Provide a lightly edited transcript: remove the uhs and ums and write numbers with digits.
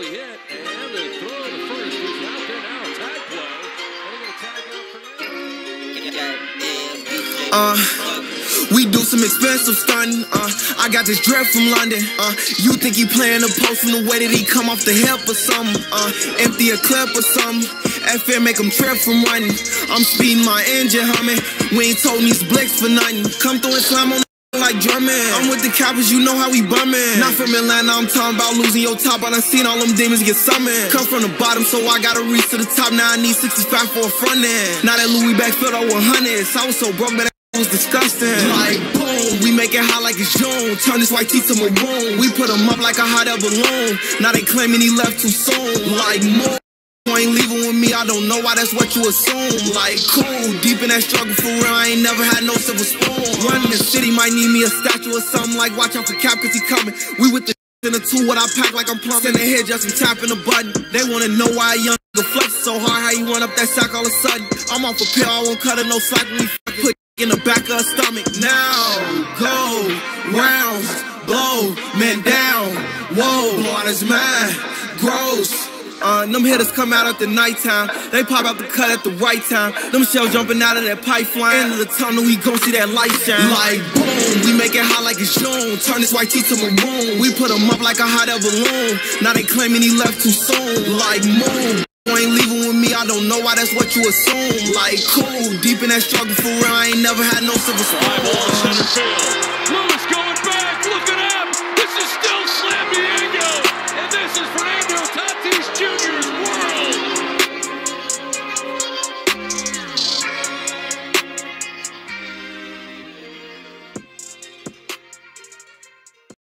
Quickly hit, and the throw to first is out there now. A tag play. And they're going to tag out Fernando. We do some expensive stunning. I got this drip from London. You think he playing the post from the way that he come off the hip or something? Empty a clip or something. FM make him trip from running. I'm speeding my engine humming. We ain't told these blicks for nothing. Come through and slam on like drumming. I'm with the coppers, you know how we bumming. Not from Atlanta, I'm talking about losing your top. I done seen all them demons get summoned. Come from the bottom, so I gotta reach to the top. Now I need 65 for a front end. Now that Louis back filled out 100s. I was so broke, but that was disgusting. Like boom, we make it hot like it's June. Turn this white tee to maroon. We put him up like a hot air balloon. Now they claiming he left too soon. Like more. You ain't leaving with me, I don't know why that's what you assume. Like cool, deep in that struggle for real, I ain't never had no silver spoon. Running the city might need me a statue or something. Like watch out for Cap cause he coming. We with the in the two, what I pack like I'm plumbing. Send the head just from tapping the button. They wanna know why a young nigga flex so hard, how you run up that sack all of a sudden. I'm off a pill, I won't cut it no slack when we put in the back of her stomach. Now, go, rounds, blow, man down. Whoa, blood is mad, gross. Them hitters come out at the nighttime. They pop out the cut at the right time. Them shells jumping out of that pipeline. End of the tunnel, we gon' see that light shine. Like boom, we make it hot like it's June. Turn this white tee to maroon. We put him up like a hot air balloon. Now they claiming he left too soon. Like moon, you ain't leaving with me, I don't know why that's what you assume. Like cool, deep in that struggle for real, I ain't never had no silver spoon. Fly ball to center field.